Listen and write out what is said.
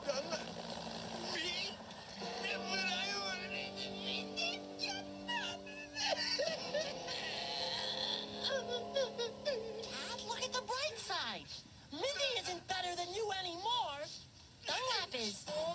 Me? But I Dad, look at the bright side. Mindy isn't better than you anymore. Dunlap is.